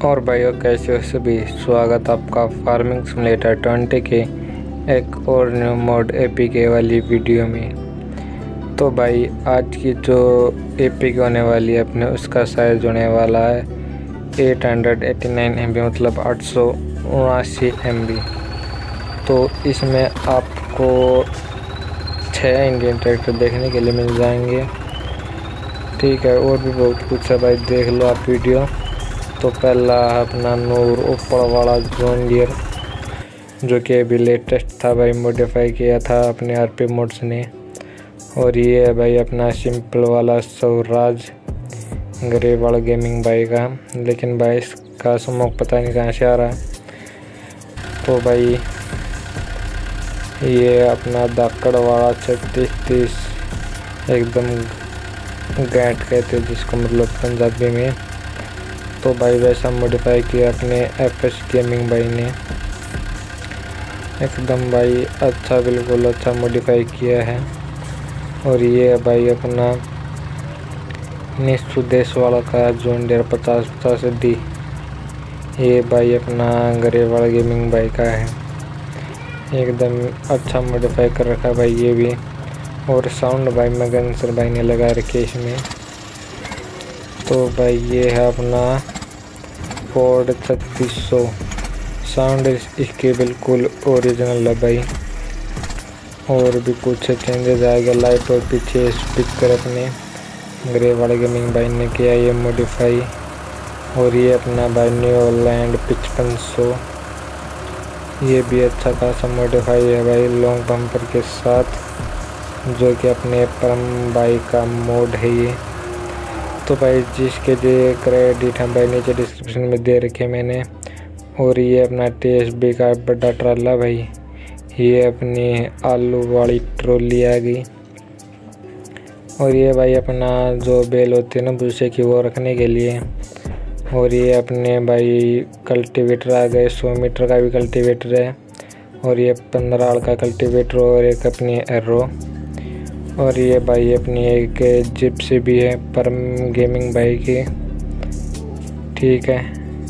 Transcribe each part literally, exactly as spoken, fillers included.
और भाइयों कैसे हो सभी, स्वागत आपका फार्मिंग सिमुलेटर ट्वेंटी के एक और न्यू मोड एपीके वाली वीडियो में। तो भाई आज की जो एपीके होने वाली है अपने उसका साइज़ होने वाला है eight hundred eighty nine M B, मतलब आठ सौ उनासी एम बी। तो इसमें आपको छः इंडियन ट्रैक्टर देखने के लिए मिल जाएंगे, ठीक है। और भी बहुत कुछ है भाई, देख लो आप वीडियो। तो पहला अपना नूर ऊपर वाला जॉन डियर, जो कि अभी लेटेस्ट था भाई, मॉडिफाई किया था अपने आरपी मोड्स ने। और ये है भाई अपना सिंपल वाला स्वराज ग्रे वाला गेमिंग भाई का, लेकिन भाई इसका स्मोक पता नहीं कहाँ से आ रहा है। तो भाई ये अपना दाकड़ वाला छत्तीस तीस एकदम गैट कहते हैं जिसको, मतलब पंजाबी में। तो भाई वैसा मॉडिफाई किया अपने एफएस गेमिंग भाई ने, एकदम भाई अच्छा, बिल्कुल अच्छा मॉडिफाई किया है। और ये है भाई अपना निस्सु देश वाला का जॉन डियर पचास पचास डी, ये भाई अपना गरे वाला गेमिंग भाई का है, एकदम अच्छा मॉडिफाई कर रखा है भाई ये भी। और साउंड भाई मगनसर भाई ने लगा रखे इसमें। तो भाई ये है अपना फोर्ड छत्तीस सौ, साउंड इसके बिल्कुल ओरिजिनल है भाई। और भी कुछ चेंजेस आएगा, लाइट और पीछे स्पीकर अपने ग्रे वाले गेमिंग भाई ने किया ये मॉडिफाई। और ये अपना भाई न्यू लैंड पचपन सौ, ये भी अच्छा खासा मॉडिफाई है भाई लॉन्ग बम्पर के साथ, जो कि अपने परम बाई का मोड है ये। तो भाई जिसके लिए क्रेडिट हम भाई नीचे डिस्क्रिप्शन में दे रखे मैंने। और ये अपना टीएसबी का बड़ा ट्राला भाई, ये अपनी आलू वाली ट्रॉली आ गई। और ये भाई अपना जो बेल होती है ना भूसे की, वो रखने के लिए। और ये अपने भाई कल्टीवेटर आ गए, सौ मीटर का भी कल्टीवेटर है। और ये पंद्रह आड़ का कल्टीवेटर और एक अपनी एरो। और ये भाई अपनी एक जिप्सी भी है परम गेमिंग भाई की, ठीक है।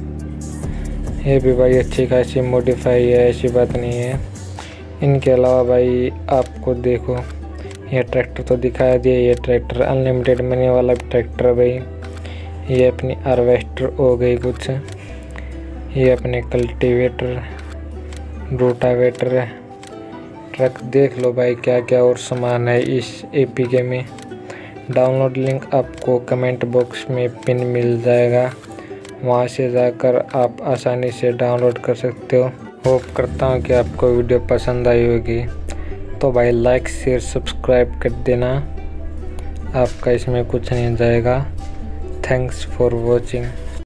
ये भी भाई अच्छी खासी मॉडिफाई है, ऐसी बात नहीं है। इनके अलावा भाई आपको देखो, ये ट्रैक्टर तो दिखा दिया, ये ट्रैक्टर अनलिमिटेड मनी वाला ट्रैक्टर है भाई। ये अपनी हार्वेस्टर हो गई कुछ, ये अपने कल्टीवेटर, रोटावेटर है, ट्रक देख लो भाई क्या क्या और सामान है इस एपीके में। डाउनलोड लिंक आपको कमेंट बॉक्स में पिन मिल जाएगा, वहां से जाकर आप आसानी से डाउनलोड कर सकते हो। होप करता हूँ कि आपको वीडियो पसंद आई होगी। तो भाई लाइक शेयर सब्सक्राइब कर देना, आपका इसमें कुछ नहीं जाएगा। Thanks for watching.